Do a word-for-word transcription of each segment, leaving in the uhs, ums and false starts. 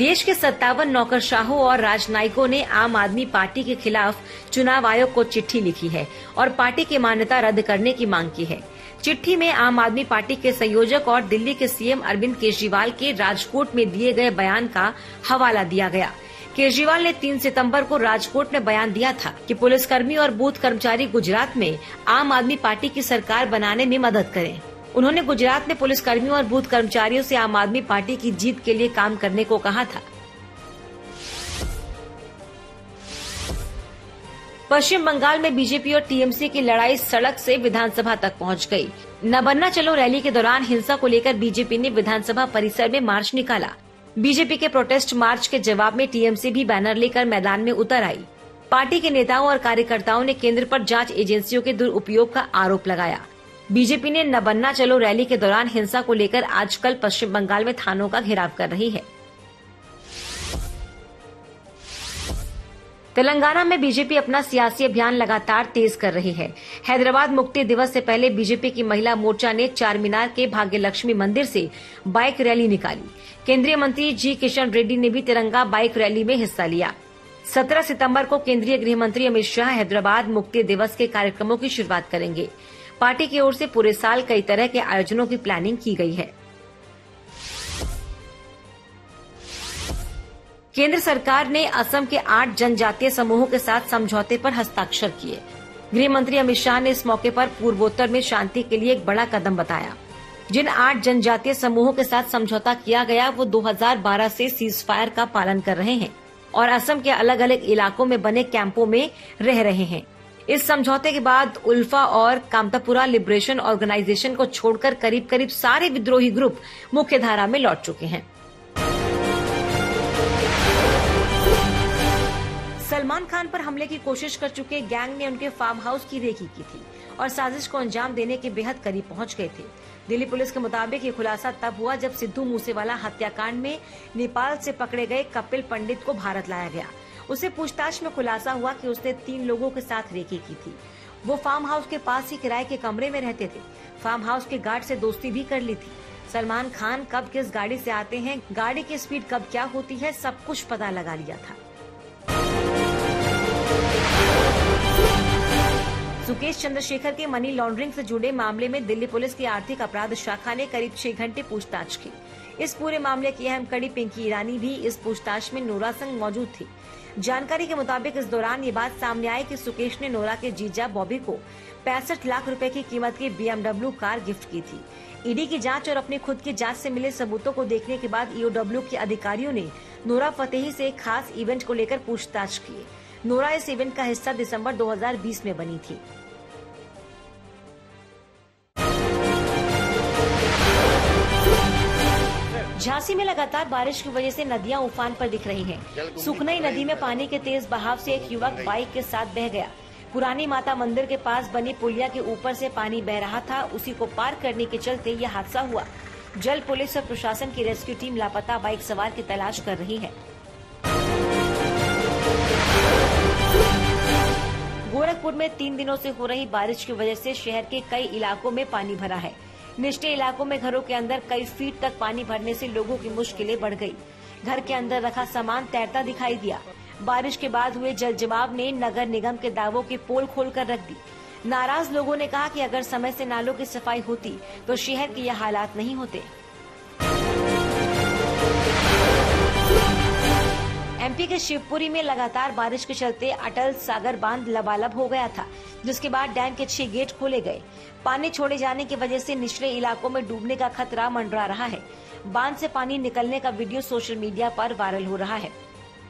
देश के सत्तावन नौकरशाहों और राजनयिकों ने आम आदमी पार्टी के खिलाफ चुनाव आयोग को चिट्ठी लिखी है और पार्टी की मान्यता रद्द करने की मांग की है। चिट्ठी में आम आदमी पार्टी के संयोजक और दिल्ली के सीएम अरविंद केजरीवाल के राजकोट में दिए गए बयान का हवाला दिया गया। केजरीवाल ने तीन सितंबर को राजकोट में बयान दिया था कि पुलिसकर्मी और बूथ कर्मचारी गुजरात में आम आदमी पार्टी की सरकार बनाने में मदद करें। उन्होंने गुजरात में पुलिसकर्मियों और बूथ कर्मचारियों से आम आदमी पार्टी की जीत के लिए काम करने को कहा था। पश्चिम बंगाल में बीजेपी और टीएमसी की लड़ाई सड़क से विधानसभा तक पहुंच गई। न बनना चलो रैली के दौरान हिंसा को लेकर बीजेपी ने विधानसभा परिसर में मार्च निकाला। बीजेपी के प्रोटेस्ट मार्च के जवाब में टीएमसी भी बैनर लेकर मैदान में उतर आई। पार्टी के नेताओं और कार्यकर्ताओं ने केंद्र पर जांच एजेंसियों के दुरुपयोग का आरोप लगाया। बीजेपी ने न बनना चलो रैली के दौरान हिंसा को लेकर आजकल पश्चिम बंगाल में थानों का घेराव कर रही है। तेलंगाना में बीजेपी अपना सियासी अभियान लगातार तेज कर रही है। हैदराबाद मुक्ति दिवस से पहले बीजेपी की महिला मोर्चा ने चार मीनार के भाग्य लक्ष्मी मंदिर से बाइक रैली निकाली। केंद्रीय मंत्री जी किशन रेड्डी ने भी तिरंगा बाइक रैली में हिस्सा लिया। सत्रह सितंबर को केंद्रीय गृह मंत्री अमित शाह हैदराबाद मुक्ति दिवस के कार्यक्रमों की शुरुआत करेंगे। पार्टी की ओर से पूरे साल कई तरह के आयोजनों की प्लानिंग की गई है। केंद्र सरकार ने असम के आठ जनजातीय समूहों के साथ समझौते पर हस्ताक्षर किए। गृह मंत्री अमित शाह ने इस मौके पर पूर्वोत्तर में शांति के लिए एक बड़ा कदम बताया। जिन आठ जनजातीय समूहों के साथ समझौता किया गया वो दो हज़ार बारह से सीज फायर का पालन कर रहे हैं और असम के अलग अलग इलाकों में बने कैंपों में रह रहे हैं। इस समझौते के बाद उल्फा और कामतापुरा लिबरेशन ऑर्गेनाइजेशन को छोड़कर करीब करीब सारे विद्रोही ग्रुप मुख्य धारा में लौट चुके हैं। सलमान खान पर हमले की कोशिश कर चुके गैंग ने उनके फार्म हाउस की रेकी की थी और साजिश को अंजाम देने के बेहद करीब पहुंच गए थे। दिल्ली पुलिस के मुताबिक ये खुलासा तब हुआ जब सिद्धू मूसेवाला हत्याकांड में नेपाल से पकड़े गए कपिल पंडित को भारत लाया गया। उसे पूछताछ में खुलासा हुआ कि उसने तीन लोगों के साथ रेकी की थी। वो फार्म हाउस के पास ही किराए के कमरे में रहते थे। फार्म हाउस के गार्ड से दोस्ती भी कर ली थी। सलमान खान कब किस गाड़ी से आते हैं, गाड़ी की स्पीड कब क्या होती है, सब कुछ पता लगा लिया था। सुकेश चंद्रशेखर के मनी लॉन्ड्रिंग से जुड़े मामले में दिल्ली पुलिस की आर्थिक अपराध शाखा ने करीब छह घंटे पूछताछ की। इस पूरे मामले की अहम कड़ी पिंकी ईरानी भी इस पूछताछ में नोरा संग मौजूद थी। जानकारी के मुताबिक इस दौरान ये बात सामने आई कि सुकेश ने नोरा के जीजा बॉबी को पैंसठ लाख रुपए की कीमत की बीएमडब्ल्यू कार गिफ्ट की थी। ईडी की जांच और अपनी खुद की जांच से मिले सबूतों को देखने के बाद ईओडब्ल्यू के अधिकारियों ने नोरा फतेही से एक खास इवेंट को लेकर पूछताछ की। नोरा इस इवेंट का हिस्सा दिसंबर दो हज़ार बीस में बनी थी। झांसी में लगातार बारिश की वजह से नदियां उफान पर दिख रही हैं। सुखनई नदी में पानी के तेज बहाव से एक युवक बाइक के साथ बह गया। पुरानी माता मंदिर के पास बनी पुलिया के ऊपर से पानी बह रहा था, उसी को पार करने के चलते यह हादसा हुआ। जल पुलिस और प्रशासन की रेस्क्यू टीम लापता बाइक सवार की तलाश कर रही है। गोरखपुर में तीन दिनों से हो रही बारिश की वजह से शहर के कई इलाकों में पानी भरा है। निचले इलाकों में घरों के अंदर कई फीट तक पानी भरने से लोगों की मुश्किलें बढ़ गई। घर के अंदर रखा सामान तैरता दिखाई दिया। बारिश के बाद हुए जल जमाव ने नगर निगम के दावों की पोल खोलकर रख दी। नाराज लोगों ने कहा कि अगर समय से नालों की सफाई होती तो शहर के यह हालात नहीं होते। एमपी के शिवपुरी में लगातार बारिश के चलते अटल सागर बांध लबालब हो गया था, जिसके बाद डैम के छह गेट खोले गए। पानी छोड़े जाने की वजह से निचले इलाकों में डूबने का खतरा मंडरा रहा है। बांध से पानी निकलने का वीडियो सोशल मीडिया पर वायरल हो रहा है।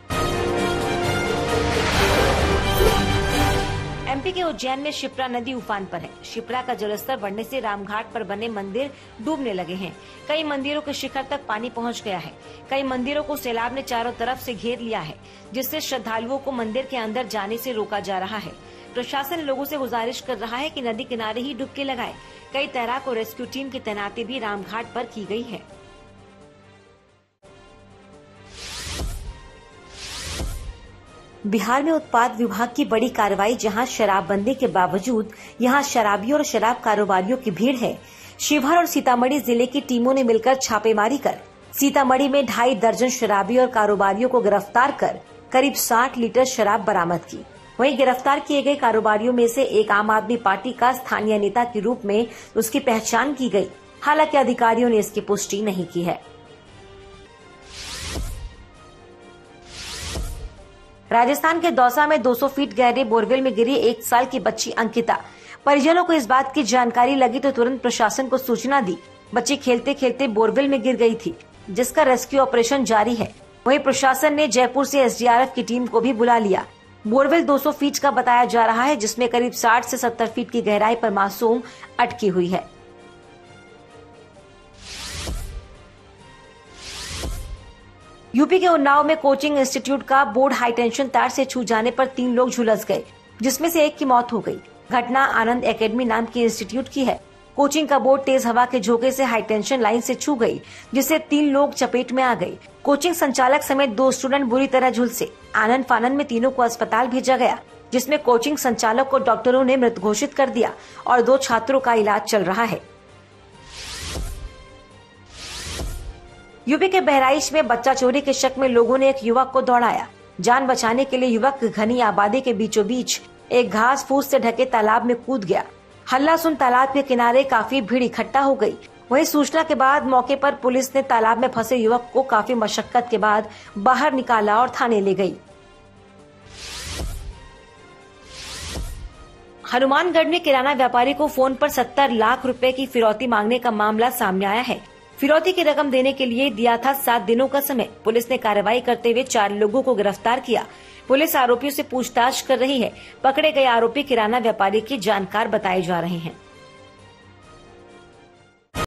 एमपी के उज्जैन में शिप्रा नदी उफान पर है। शिप्रा का जलस्तर बढ़ने से रामघाट पर बने मंदिर डूबने लगे हैं। कई मंदिरों के शिखर तक पानी पहुंच गया है। कई मंदिरों को सैलाब ने चारों तरफ से घेर लिया है, जिससे श्रद्धालुओं को मंदिर के अंदर जाने से रोका जा रहा है। प्रशासन लोगों से गुजारिश कर रहा है कि नदी किनारे ही डुबकी लगाए। कई तैराक और रेस्क्यू टीम की तैनाती भी रामघाट पर की गई है। बिहार में उत्पाद विभाग की बड़ी कार्रवाई। जहां शराबबंदी के बावजूद यहां शराबियों और शराब कारोबारियों की भीड़ है। शिवहर और सीतामढ़ी जिले की टीमों ने मिलकर छापेमारी कर सीतामढ़ी में ढाई दर्जन शराबी और कारोबारियों को गिरफ्तार कर करीब साठ लीटर शराब बरामद की। वहीं गिरफ्तार किए गए कारोबारियों में से एक आम आदमी पार्टी का स्थानीय नेता के रूप में उसकी पहचान की गई। हालांकि अधिकारियों ने इसकी पुष्टि नहीं की है। राजस्थान के दौसा में दो सौ फीट गहरे बोरवेल में गिरी एक साल की बच्ची अंकिता। परिजनों को इस बात की जानकारी लगी तो तुरंत प्रशासन को सूचना दी। बच्ची खेलते खेलते बोरवेल में गिर गई थी, जिसका रेस्क्यू ऑपरेशन जारी है। वहीं प्रशासन ने जयपुर से एस डी आर एफ की टीम को भी बुला लिया। बोरवेल दो सौ फीट का बताया जा रहा है, जिसमें करीब साठ से सत्तर फीट की गहराई पर मासूम अटकी हुई है। यूपी के उन्नाव में कोचिंग इंस्टीट्यूट का बोर्ड हाईटेंशन तार से छू जाने पर तीन लोग झुलस गए, जिसमें से एक की मौत हो गई। घटना आनंद एकेडमी नाम के इंस्टीट्यूट की है। कोचिंग का बोर्ड तेज हवा के झोंके से हाईटेंशन लाइन से छू गई, जिससे तीन लोग चपेट में आ गए। कोचिंग संचालक समेत दो स्टूडेंट बुरी तरह झुलसे। आनंद फानन में तीनों को अस्पताल भेजा गया, जिसमें कोचिंग संचालक को डॉक्टरों ने मृत घोषित कर दिया और दो छात्रों का इलाज चल रहा है। यूपी के बहराइच में बच्चा चोरी के शक में लोगों ने एक युवक को दौड़ाया। जान बचाने के लिए युवक घनी आबादी के बीचों बीच एक घास फूस से ढके तालाब में कूद गया। हल्ला सुन तालाब के किनारे काफी भीड़ इकट्ठा हो गई। वहीं सूचना के बाद मौके पर पुलिस ने तालाब में फंसे युवक को काफी मशक्कत के बाद बाहर निकाला और थाने ले गई। हनुमानगढ़ में किराना व्यापारी को फोन पर सत्तर लाख रुपए की फिरौती मांगने का मामला सामने आया है। फिरौती की रकम देने के लिए दिया था सात दिनों का समय। पुलिस ने कार्रवाई करते हुए चार लोगों को गिरफ्तार किया। पुलिस आरोपियों से पूछताछ कर रही है। पकड़े गए आरोपी किराना व्यापारी के जानकार बताए जा रहे हैं।